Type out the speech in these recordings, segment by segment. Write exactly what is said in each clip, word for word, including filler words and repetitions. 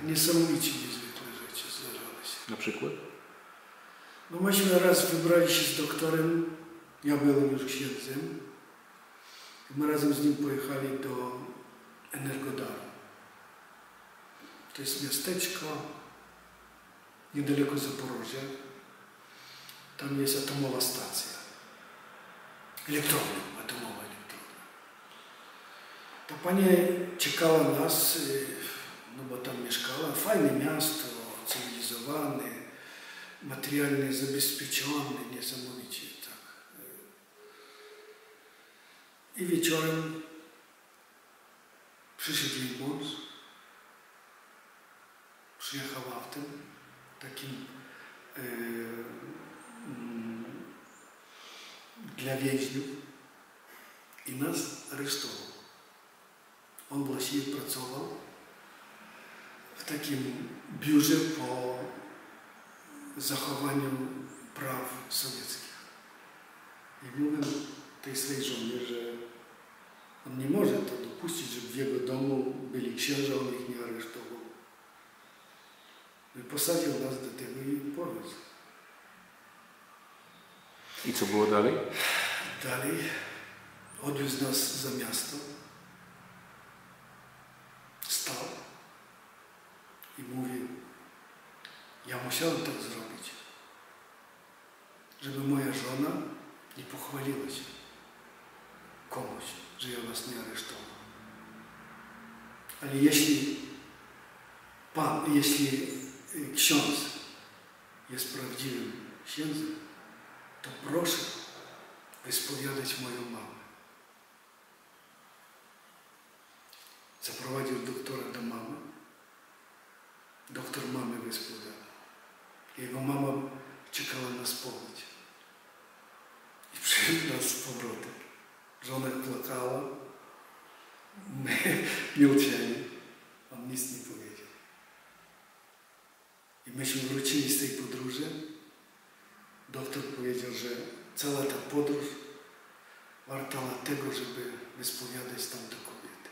niesamowicie niezwykłe rzeczy zdarzały się. Na przykład? No myśmy raz wybrali się z doktorem, ja byłem już księdzem, i my razem z nim pojechali do Energodaru. To jest miasteczko niedaleko Zaporożia. Tam jest atomowa stacja. Elektrownia, atomowa elektrownia. Ta pani czekała nas, no bo tam mieszkała. Fajne miasto, cywilizowane, materialnie zabezpieczone, niesamowicie, tak. I wieczorem przyszedł jej mąż, przyjechał autem, takim e, mm, dla więźniów i nas aresztował. On właściwie pracował w takim biurze po zachowaniu praw sowieckich. I mówię tej swojej żonie, że on nie może to dopuścić, żeby w jego domu byli księża, on ich nie aresztował. I posadził nas do tego i powiózł. I co było dalej? Dalej odwiózł nas za miasto. Stał i mówił, ja musiałem tak zrobić, żeby moja żona nie pochwaliła się komuś, że ja was nie aresztował. Ale jeśli pan, jeśli ksiądz jest prawdziwym księdzem, to proszę wyspowiadać moją mamę. Zaprowadził doktora do mamy. Doktor mamę wyspowiadał. Jego mama czekała na spowiedź. I przyszedł nas z powrotem. Żona płakała. My milczeli. On nic nie powiedział. I myśmy wrócili z tej podróży. Doktor powiedział, że cała ta podróż wartała tego, żeby wyspowiadać tam do kobiety.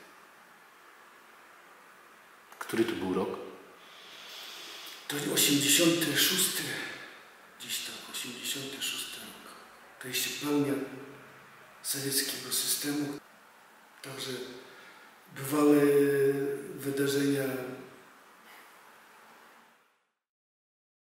Który to był rok? To osiemdziesiąty szósty, gdzieś tak, osiemdziesiąty szósty rok. To jeszcze pełnia sowieckiego systemu. Także bywały wydarzenia